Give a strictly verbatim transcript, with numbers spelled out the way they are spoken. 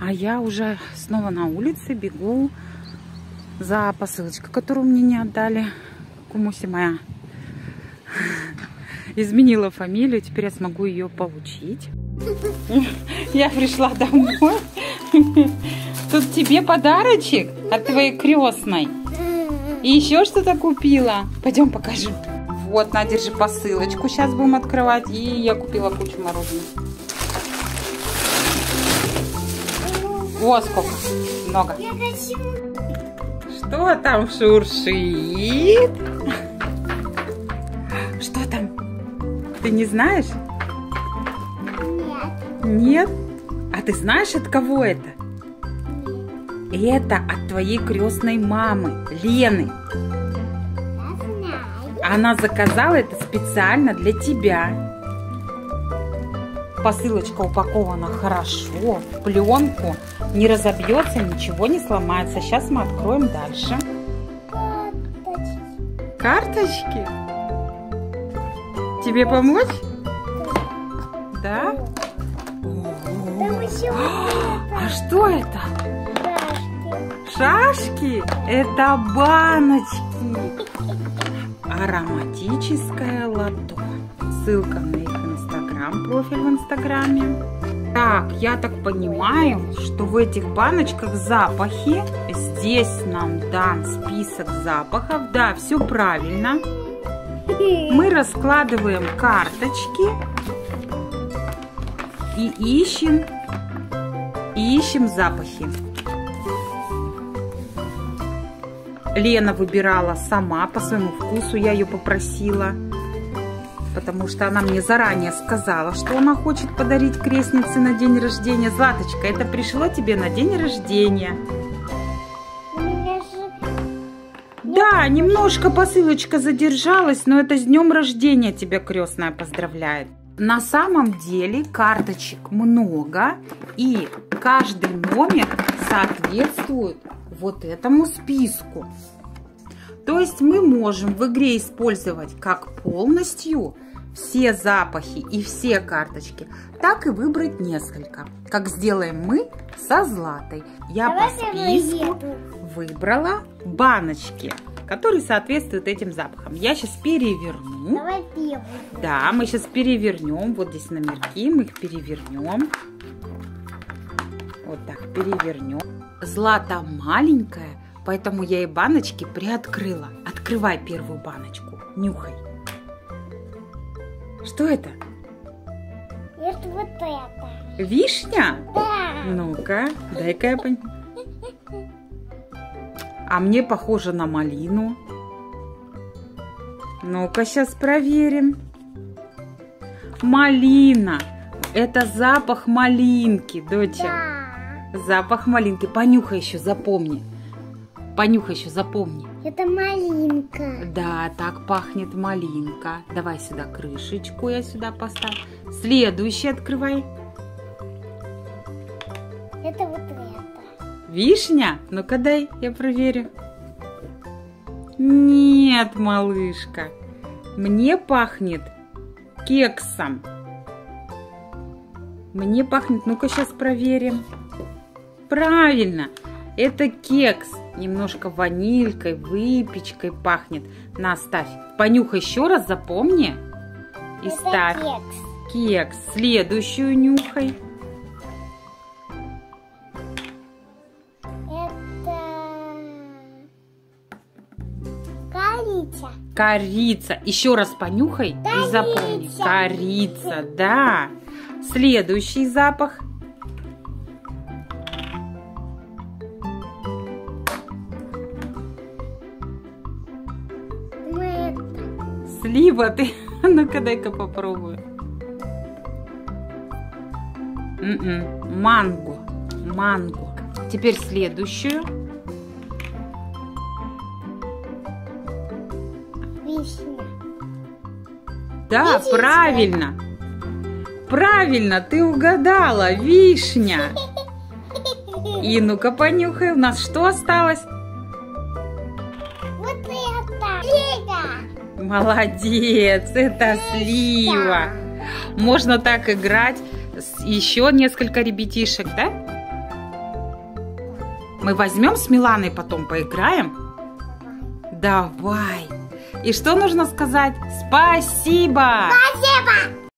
А я уже снова на улице бегу за посылочкой, которую мне не отдали. Кумуси моя изменила фамилию, теперь я смогу ее получить. Я пришла домой. Тут тебе подарочек от твоей крестной. И еще что-то купила. Пойдем покажу. Вот, на, держи посылочку. Сейчас будем открывать. И я купила кучу мороженого. О, сколько. Много. Я хочу. Что там шуршит? Что там? Ты не знаешь? Нет. Нет? А ты знаешь, от кого это? Это от твоей крестной мамы, Лены. Я знаю. Она заказала это специально для тебя. Посылочка упакована хорошо, в пленку, не разобьется, ничего не сломается. Сейчас мы откроем дальше. Карточки. Карточки? Тебе помочь? Да? Там еще А что это? шашки. Шашки? Это баночки. Ароматическое лото. Ссылка на их инстаграм, профиль в инстаграме. Так, я так понимаю, что в этих баночках запахи. Здесь нам дан список запахов. Да, все правильно. Мы раскладываем карточки и ищем, и ищем запахи. Лена выбирала сама по своему вкусу, я ее попросила, потому что она мне заранее сказала, что она хочет подарить крестнице на день рождения. Златочка, это пришло тебе на день рождения. Да, немножко посылочка задержалась, но это с днем рождения тебя крестная поздравляет. На самом деле карточек много, и каждый номер соответствует вот этому списку. То есть мы можем в игре использовать как полностью все запахи и все карточки, так и выбрать несколько, как сделаем мы со Златой. Я Давай по списку выбрала баночки, которые соответствуют этим запахам. Я сейчас переверну. Давай первую. Да, мы сейчас перевернем. Вот здесь номерки, мы их перевернем. Вот так, перевернем. Злата маленькая, поэтому я и баночки приоткрыла. Открывай первую баночку, нюхай. Что это? Это вот это. Вишня? Да. Ну-ка, дай-ка я понюхаю. А мне похоже на малину. Ну-ка, сейчас проверим. Малина. Это запах малинки, доча. Да. Запах малинки. Понюхай еще, запомни. Понюхай еще, запомни. Это малинка. Да, так пахнет малинка. Давай сюда крышечку, я сюда поставлю. Следующий открывай. Это вот это. Вишня? Ну-ка дай, я проверю. Нет, малышка. Мне пахнет кексом. Мне пахнет... Ну-ка сейчас проверим. Правильно. Это кекс. Немножко ванилькой, выпечкой пахнет. На, ставь. Понюхай еще раз, запомни. И Это ставь. кекс. Кекс. Следующую нюхай. Корица. Корица. Еще раз понюхай и запомни. Корица, да. Следующий запах. Слива ты. Ну-ка, дай-ка попробую. М-м. Манго. Манго. Теперь следующую. Вишня. Да, Вишенька. правильно. Правильно, ты угадала. Вишня. И ну-ка понюхай. У нас что осталось? Вот это. Слива. Молодец, это слива. Можно так играть. Еще несколько ребятишек, да? Мы возьмем с Миланой потом поиграем? Давай. И что нужно сказать? Спасибо! Спасибо!